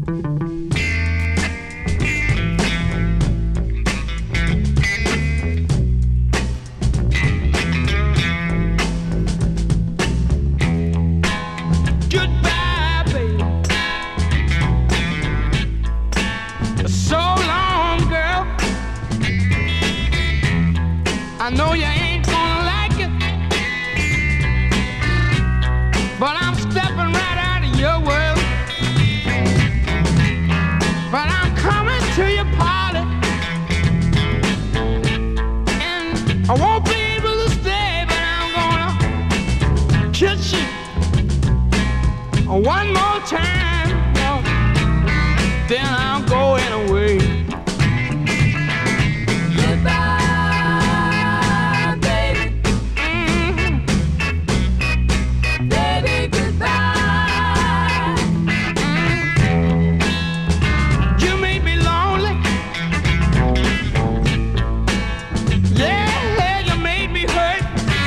Goodbye, baby. So long, girl. I know you ain't gonna like it, but I'm stepping right out of your world. But I'm coming to your party, and I won't be able to stay, but I'm gonna kiss you one more time, no, then I'm going away. Goodbye, baby. Baby, goodbye. You made me lonely. Yeah, you made me hurt.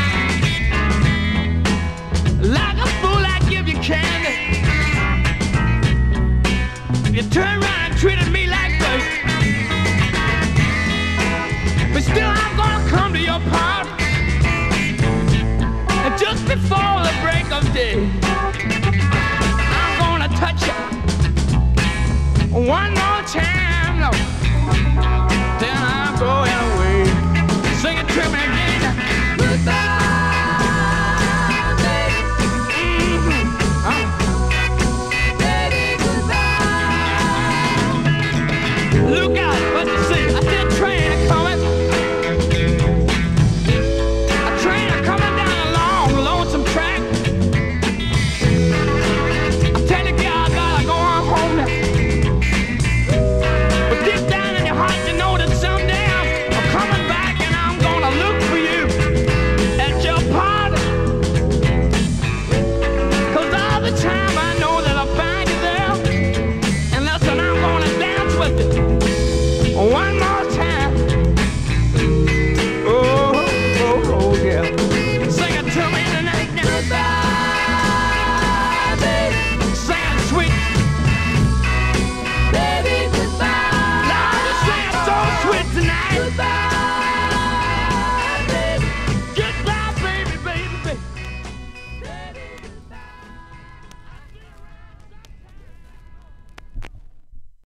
Like a fool, I give you candy. You turned around and treated me like dirt. But still, I'm gonna come to your party. And just before the break of day, I'm gonna touch you one more